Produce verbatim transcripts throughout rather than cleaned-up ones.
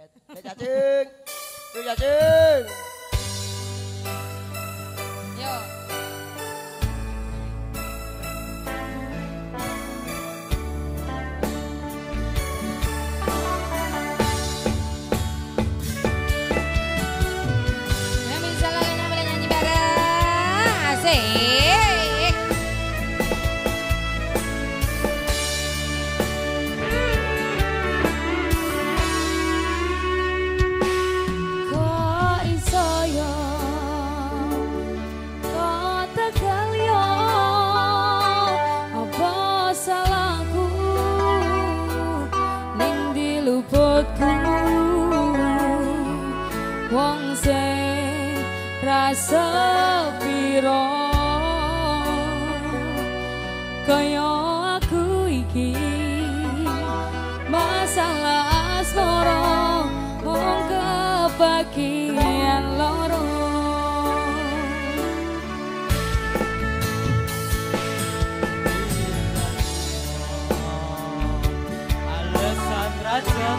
Cacing. Tuh cacing. Yo. Yang bisa kalian boleh nyanyi bareng. Asik. Wong sing rasa piro kaya aku iki masalah asmara mung kebagian loro alasan raja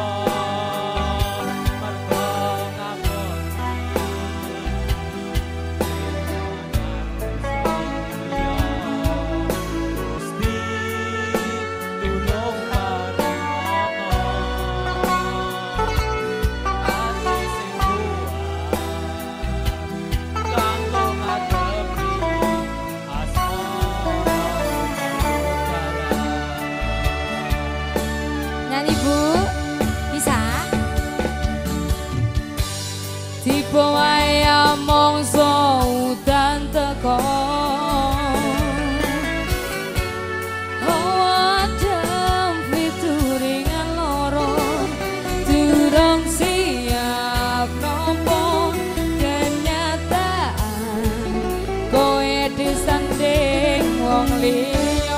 tipe waya mongso udan teko hawa dem fituringan loro durung siap nompo kenyataan kowe disanding wong liya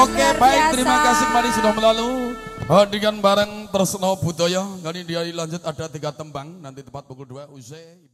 Oke, luar baik, biasa. terima kasih kembali sudah melalui dengan bareng Tresno Budaya. Kali dia lanjut ada tiga tembang nanti tepat pukul dua usai.